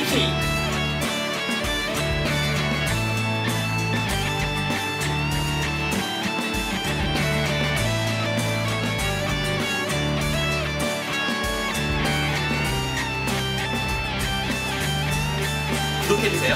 니키. 구독해주세요.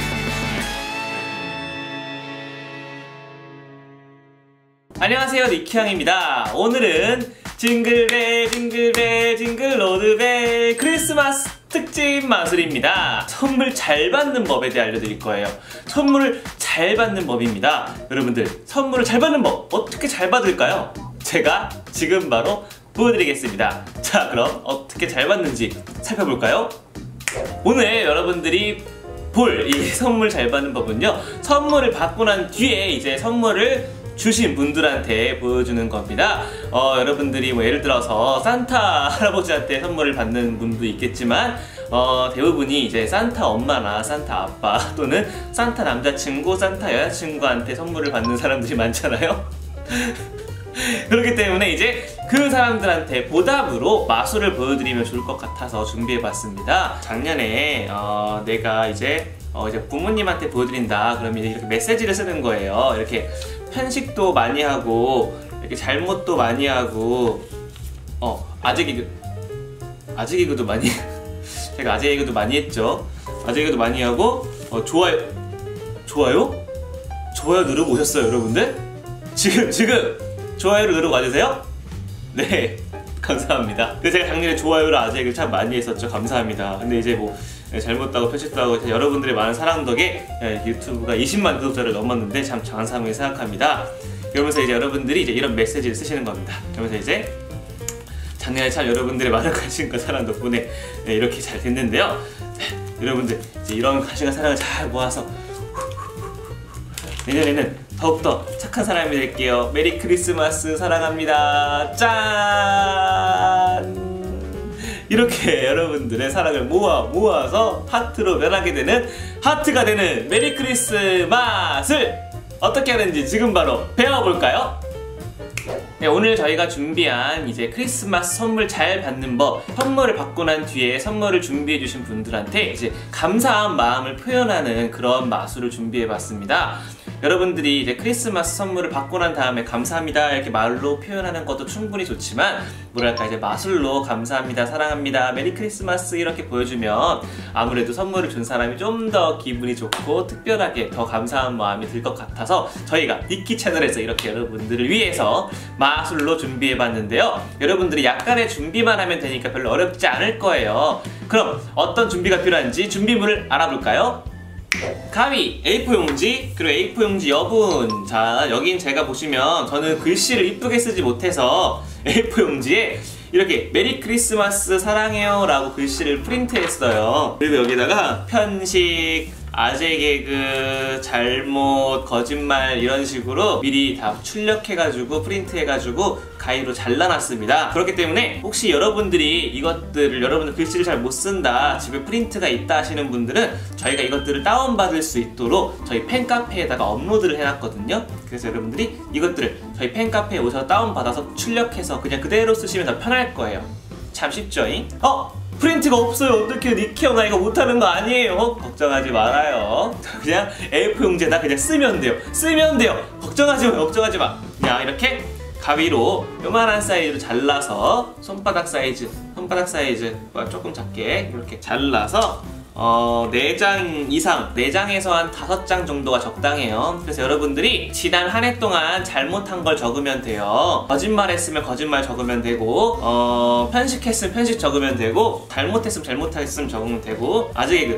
안녕하세요, 니키형입니다. 오늘은 징글벨 징글벨 징글로드벨 크리스마스 특집 마술입니다. 선물 잘 받는 법에 대해 알려드릴 거예요. 선물을 잘 받는 법입니다. 여러분들, 선물을 잘 받는 법 어떻게 잘 받을까요? 제가 지금 바로 보여드리겠습니다. 자, 그럼 어떻게 잘 받는지 살펴볼까요? 오늘 여러분들이 볼 이 선물 잘 받는 법은요, 선물을 받고 난 뒤에 이제 선물을 주신 분들한테 보여주는 겁니다. 여러분들이 뭐 예를 들어서 산타 할아버지한테 선물을 받는 분도 있겠지만 대부분이 이제 산타 엄마나 산타 아빠 또는 산타 남자친구, 산타 여자친구한테 선물을 받는 사람들이 많잖아요. 그렇기 때문에 이제 그 사람들한테 보답으로 마술을 보여드리면 좋을 것 같아서 준비해봤습니다. 작년에 내가 이제 부모님한테 보여드린다 그러면 이렇게 메시지를 쓰는 거예요. 이렇게 편식도 많이 하고 이렇게 잘못도 많이 하고 아재 개그도 많이 제가 아재 개그도 많이 했죠. 아재 개그도 많이 하고 좋아요 누르고 오셨어요, 여러분들? 지금 좋아요를 누르고 와주세요. 네, 감사합니다. 근데 제가 작년에 좋아요를 아재 개그 참 많이 했었죠. 감사합니다. 근데 이제 뭐 잘못도 하고 편식도 하고 여러분들의 많은 사랑 덕에 유튜브가 20만 구독자를 넘었는데 참 감사하게 생각합니다. 그러면서 이제 여러분들이 이제 이런 메시지를 쓰시는 겁니다. 그러면서 이제 작년에 참 여러분들의 많은 관심과 사랑 덕분에 이렇게 잘 됐는데요. 여러분들 이제 이런 관심과 사랑을 잘 모아서 내년에는 더욱더 착한 사람이 될게요. 메리 크리스마스, 사랑합니다. 짠! 이렇게 여러분들의 사랑을 모아서 하트로 변하게 되는, 하트가 되는 메리 크리스마스를 어떻게 하는지 지금 바로 배워볼까요? 네, 오늘 저희가 준비한 이제 크리스마스 선물 잘 받는 법, 선물을 받고 난 뒤에 선물을 준비해주신 분들한테 이제 감사한 마음을 표현하는 그런 마술을 준비해봤습니다. 여러분들이 이제 크리스마스 선물을 받고 난 다음에 감사합니다 이렇게 말로 표현하는 것도 충분히 좋지만, 뭐랄까 이제 마술로 감사합니다, 사랑합니다, 메리 크리스마스 이렇게 보여주면 아무래도 선물을 준 사람이 좀 더 기분이 좋고 특별하게 더 감사한 마음이 들 것 같아서 저희가 니키 채널에서 이렇게 여러분들을 위해서 마술로 준비해봤는데요. 여러분들이 약간의 준비만 하면 되니까 별로 어렵지 않을 거예요. 그럼 어떤 준비가 필요한지 준비물을 알아볼까요? 가위, A4 용지, 그리고 A4 용지 여분. 자, 여긴 제가 보시면 저는 글씨를 이쁘게 쓰지 못해서 A4 용지에 이렇게 메리 크리스마스 사랑해요 라고 글씨를 프린트했어요. 그리고 여기다가 편식, 아재 개그, 잘못, 거짓말 이런 식으로 미리 다 출력해가지고 프린트해가지고 가위로 잘라놨습니다. 그렇기 때문에 혹시 여러분들이 이것들을, 여러분들 글씨를 잘 못 쓴다, 집에 프린트가 있다 하시는 분들은 저희가 이것들을 다운받을 수 있도록 저희 팬카페에다가 업로드를 해놨거든요. 그래서 여러분들이 이것들을 저희 팬카페에 오셔서 다운받아서 출력해서 그냥 그대로 쓰시면 더 편할 거예요. 참 쉽죠잉? 프린트가 없어요. 어떡해요, 니키형, 나 이거 못하는 거 아니에요. 걱정하지 말아요. 그냥 A4 용지에다 그냥 쓰면 돼요. 걱정하지 마. 그냥 이렇게 가위로 요만한 사이즈로 잘라서 손바닥 사이즈 조금 작게 이렇게 잘라서 4장 이상, 4장에서 한 5장 정도가 적당해요. 그래서 여러분들이 지난 한 해 동안 잘못한 걸 적으면 돼요. 거짓말했으면 거짓말 적으면 되고, 편식했으면 편식 적으면 되고, 잘못했으면 적으면 되고, 아재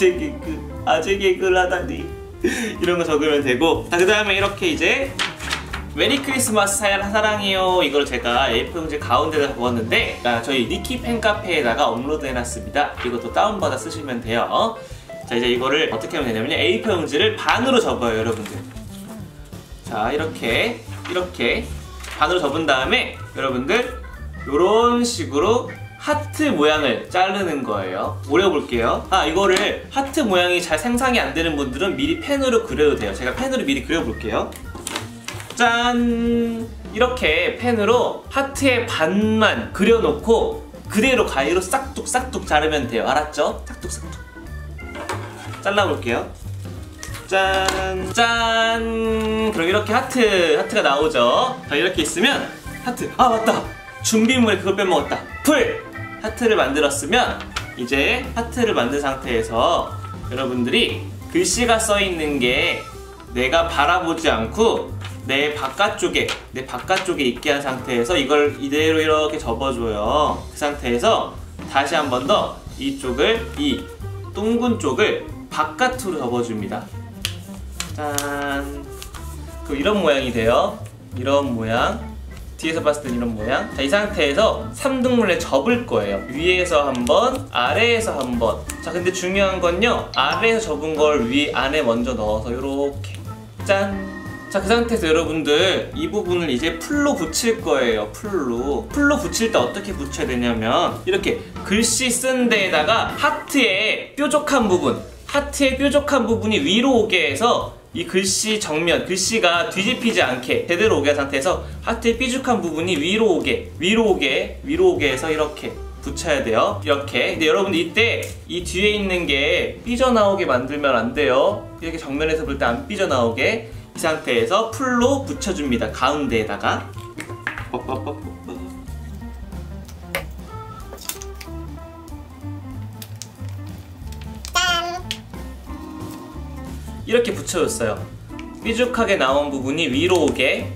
개그를 하다니 이런 거 적으면 되고, 그 다음에 이렇게 이제 메리 크리스마스 사랑해요 이걸 제가 A4 용지 가운데다 부었는데 저희 니키 팬카페에다가 업로드 해놨습니다. 이것도 다운받아 쓰시면 돼요. 자, 이제 이거를 어떻게 하면 되냐면요, A4 용지를 반으로 접어요, 여러분들. 자, 이렇게 반으로 접은 다음에 여러분들 요런 식으로 하트 모양을 자르는 거예요. 오려볼게요. 이거를 하트 모양이 잘 생성이 안 되는 분들은 미리 펜으로 그려도 돼요. 제가 펜으로 미리 그려볼게요. 짠! 이렇게 펜으로 하트의 반만 그려놓고 그대로 가위로 싹둑 자르면 돼요. 알았죠? 싹둑. 잘라볼게요. 짠! 짠! 그럼 이렇게 하트가 나오죠. 자, 이렇게 있으면 하트. 아, 맞다! 준비물에 그걸 빼먹었다. 풀! 하트를 만들었으면 이제 하트를 만든 상태에서 여러분들이 글씨가 써있는 게 내가 바라보지 않고 내 바깥쪽에 있게 한 상태에서 이걸 이대로 이렇게 접어줘요. 그 상태에서 다시 한 번 더 이쪽을, 이 둥근 쪽을 바깥으로 접어줍니다. 짠. 그럼 이런 모양이 돼요. 이런 모양. 뒤에서 봤을 땐 이런 모양. 자, 이 상태에서 3등분에 접을 거예요. 위에서 한 번, 아래에서 한 번. 자, 근데 중요한 건요, 아래에서 접은 걸 안에 먼저 넣어서 이렇게 짠. 자, 그 상태에서 여러분들 이 부분을 이제 풀로 붙일 거예요. 풀로 붙일 때 어떻게 붙여야 되냐면 이렇게 글씨 쓴 데에다가 하트의 뾰족한 부분이 위로 오게 해서 이 글씨 정면, 글씨가 뒤집히지 않게 제대로 오게 한 상태에서 하트의 뾰족한 부분이 위로 오게 해서 이렇게 붙여야 돼요. 이렇게. 근데 여러분들 이때 이 뒤에 있는 게 삐져나오게 만들면 안 돼요. 이렇게 정면에서 볼 때 안 삐져나오게. 이 상태에서 풀로 붙여줍니다. 가운데에다가. 이렇게 붙여줬어요. 삐죽하게 나온 부분이 위로 오게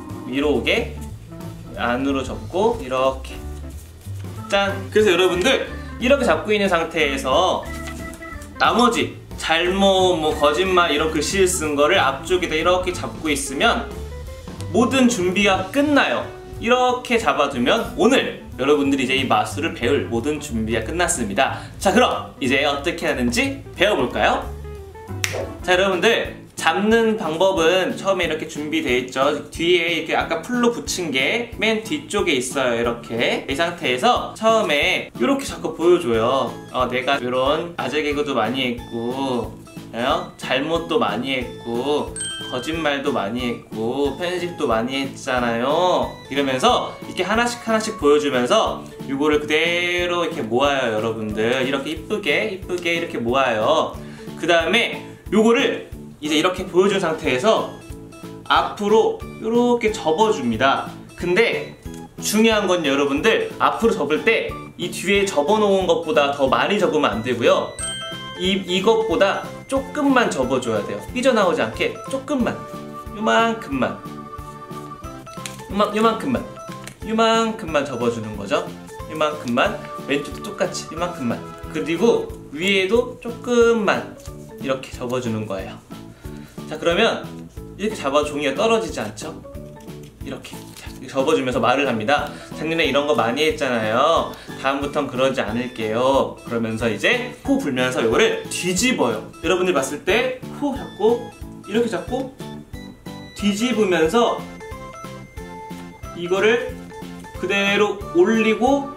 안으로 접고 이렇게 짠. 그래서 여러분들 이렇게 잡고 있는 상태에서 나머지 잘못, 거짓말 이런 글씨를 쓴 거를 앞쪽에다 이렇게 잡고 있으면 모든 준비가 끝나요. 이렇게 잡아두면 오늘 여러분들이 이제 이 마술을 배울 모든 준비가 끝났습니다. 자, 그럼 이제 어떻게 하는지 배워볼까요? 자, 여러분들 잡는 방법은 처음에 이렇게 준비되어 있죠. 뒤에 이렇게 아까 풀로 붙인 게 맨 뒤쪽에 있어요. 이렇게. 이 상태에서 처음에 이렇게 자꾸 보여줘요. 내가 이런 아재 개그도 많이 했고, 잘못도 많이 했고, 거짓말도 많이 했고, 편집도 많이 했잖아요. 이러면서 이렇게 하나씩 보여주면서 이거를 그대로 이렇게 모아요. 여러분들 이렇게 이쁘게 이렇게 모아요. 그 다음에 요거를 이제 이렇게 보여준 상태에서 앞으로 이렇게 접어줍니다. 근데 중요한 건 여러분들 앞으로 접을 때 이 뒤에 접어놓은 것보다 더 많이 접으면 안 되고요. 이것보다 조금만 접어줘야 돼요. 삐져나오지 않게 조금만, 요만큼만 접어주는 거죠. 요만큼만. 왼쪽도 똑같이 요만큼만. 그리고 위에도 조금만 이렇게 접어주는 거예요. 자, 그러면 이렇게 잡아도 종이가 떨어지지 않죠? 이렇게 접어주면서 말을 합니다. 작년에 이런 거 많이 했잖아요. 다음부턴 그러지 않을게요. 그러면서 이제 코 불면서 이거를 뒤집어요. 여러분들 봤을 때 코 잡고 이렇게 잡고 뒤집으면서 이거를 그대로 올리고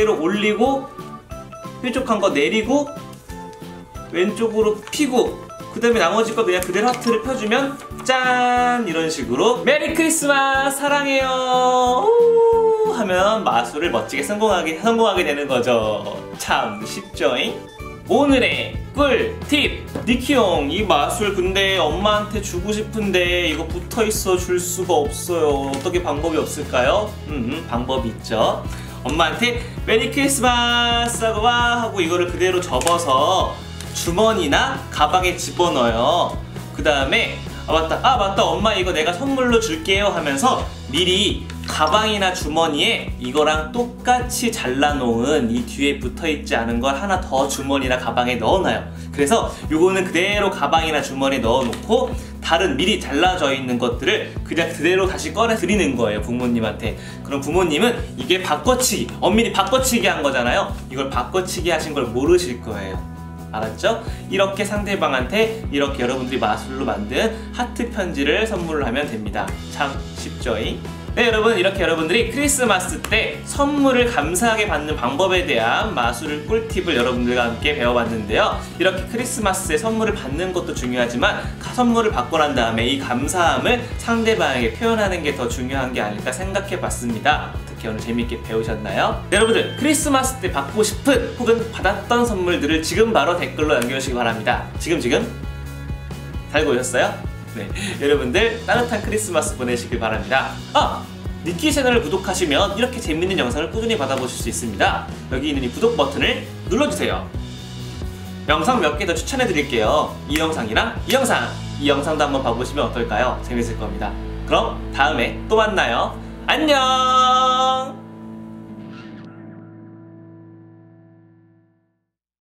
뾰족한 거 내리고 왼쪽으로 피고 그 다음에 나머지 거 그냥 그대로 하트를 펴주면 짠! 이런 식으로 메리 크리스마스 사랑해요 오! 하면 마술을 멋지게 성공하게 되는 거죠. 참 쉽죠잉? 오늘의 꿀팁! 니키형 이 마술 근데 엄마한테 주고 싶은데 이거 붙어있어 줄 수가 없어요. 어떻게 방법이 없을까요? 방법이 있죠. 엄마한테 메리 크리스마스 하고 이거를 그대로 접어서 주머니나 가방에 집어넣어요. 그 다음에 맞다 엄마 이거 내가 선물로 줄게요 하면서 미리 가방이나 주머니에 이거랑 똑같이 잘라놓은 이 뒤에 붙어있지 않은 걸 하나 더 주머니나 가방에 넣어놔요. 그래서 요거는 그대로 가방이나 주머니에 넣어놓고 다른 미리 잘라져 있는 것들을 그냥 그대로 다시 꺼내 드리는 거예요, 부모님한테. 그럼 부모님은 이게 바꿔치기, 엄밀히 바꿔치기 한 거잖아요. 이걸 바꿔치기 하신 걸 모르실 거예요. 알았죠? 이렇게 상대방한테 이렇게 여러분들이 마술로 만든 하트 편지를 선물을 하면 됩니다. 참 쉽죠잉? 네, 여러분 이렇게 여러분들이 크리스마스 때 선물을 감사하게 받는 방법에 대한 마술 꿀팁을 여러분들과 함께 배워봤는데요. 이렇게 크리스마스에 선물을 받는 것도 중요하지만 선물을 받고 난 다음에 이 감사함을 상대방에게 표현하는 게 더 중요한 게 아닐까 생각해봤습니다. 어떻게 오늘 재밌게 배우셨나요? 여러분들 크리스마스 때 받고 싶은 혹은 받았던 선물들을 지금 바로 댓글로 남겨주시기 바랍니다. 지금 잘 보셨어요? 네, 여러분들 따뜻한 크리스마스 보내시길 바랍니다. 니키 채널을 구독하시면 이렇게 재밌는 영상을 꾸준히 받아보실 수 있습니다. 여기 있는 이 구독 버튼을 눌러주세요. 영상 몇 개 더 추천해드릴게요. 이 영상이랑 이 영상도 한번 봐보시면 어떨까요? 재밌을 겁니다. 그럼 다음에 또 만나요. 안녕!